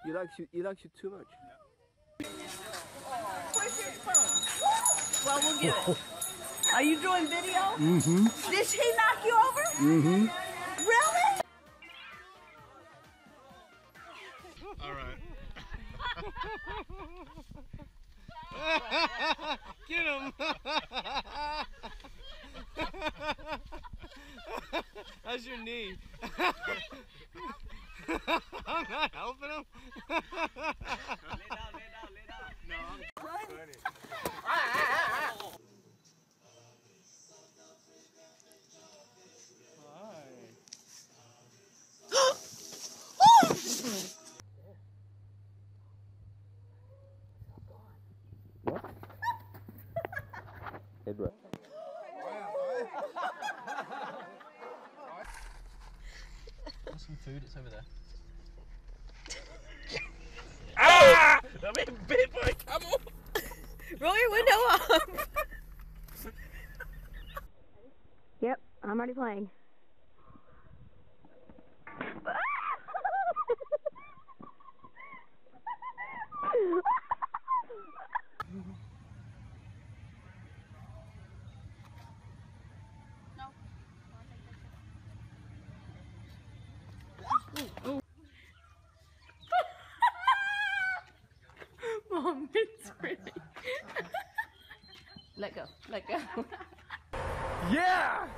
He likes you too much. Well, we'll get it. Are you doing video? Mm-hmm. Did she knock you over? Mm-hmm. Really? All right. Get him! How's your knee? I'm not helping him. Lay down. No, I'm funny. Edward. Got some food, it's over there. Ah! I'm being bit by a camel. Roll your window up. Yep, I'm already playing. Mom, it's pretty. Let go. Yeah!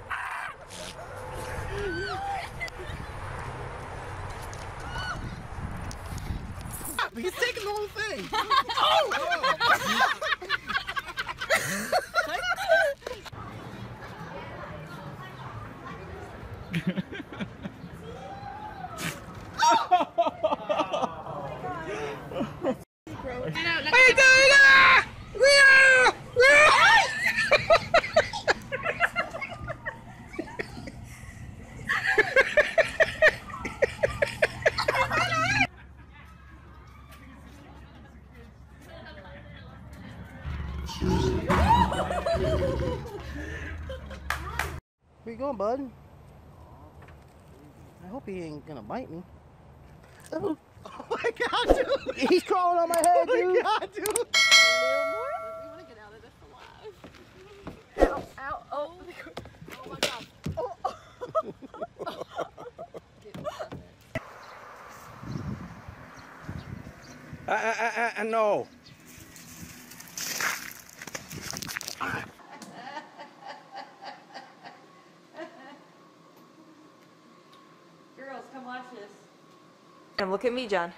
He's taking the whole thing! Where you going, bud? I hope he ain't gonna bite me. Oh my god, dude! He's crawling on my head, dude! Oh my god, dude! We want to get out of this alive. Ow, oh. Oh my god. No. Girls, come watch this. And look at me, John.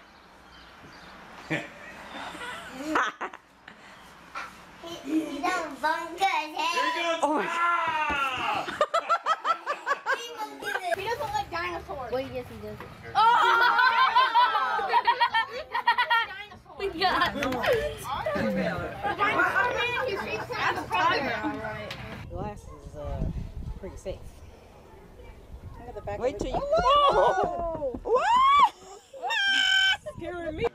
Oh. He doesn't like dinosaurs. Wait, yes, he does. Oh! Yeah. Glass is pretty safe. Look at the back. Wait till you. Oh! What? Scaring me.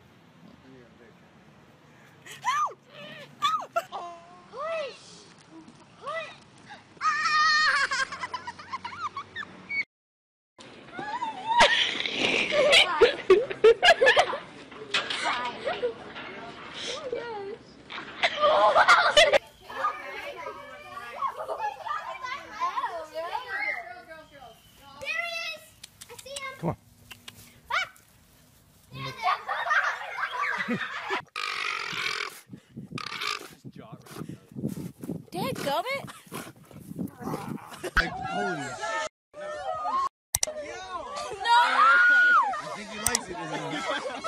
Dadgummit! Holy. No! I think he likes it, doesn't he?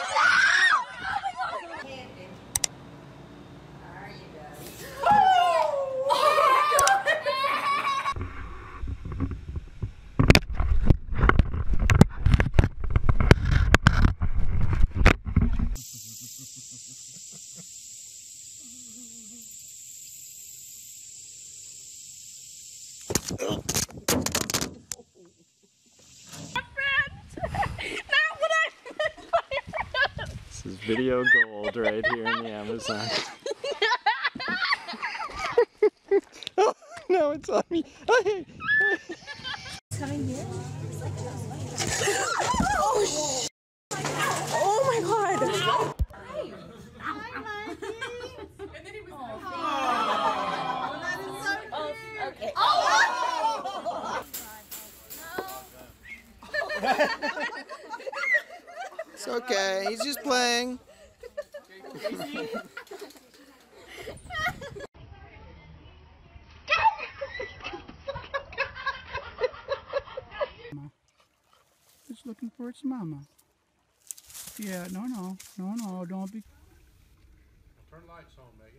This is video gold right here in the Amazon. Oh, no, it's on me. Coming here? Oh my god! He's just playing. It's looking for its mama. Yeah, no, don't be. Turn lights on, Megan.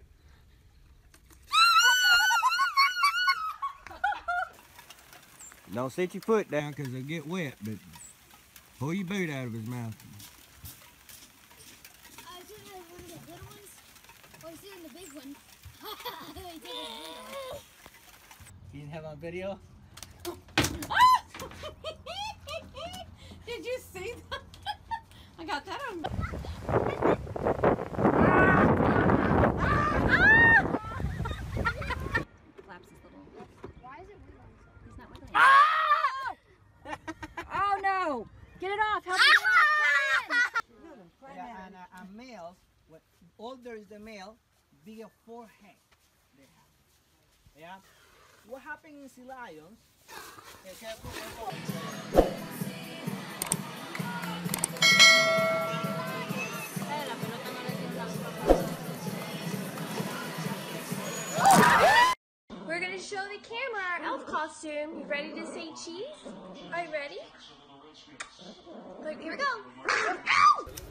Don't set your foot down because it'll get wet, but pull your boot out of his mouth. Is it one of the little ones? Or is it the big one? You didn't have on video? Did you see that? I got that on. Flaps his little. Why is it wiggling? He's not wiggling. Oh no! Get it off! Help me get off! Yeah, and males, what older is the male, bigger forehead they have. Yeah? What happens in lions? We're gonna show the camera our elf costume. You ready to say cheese? Are you ready? Look, here we go.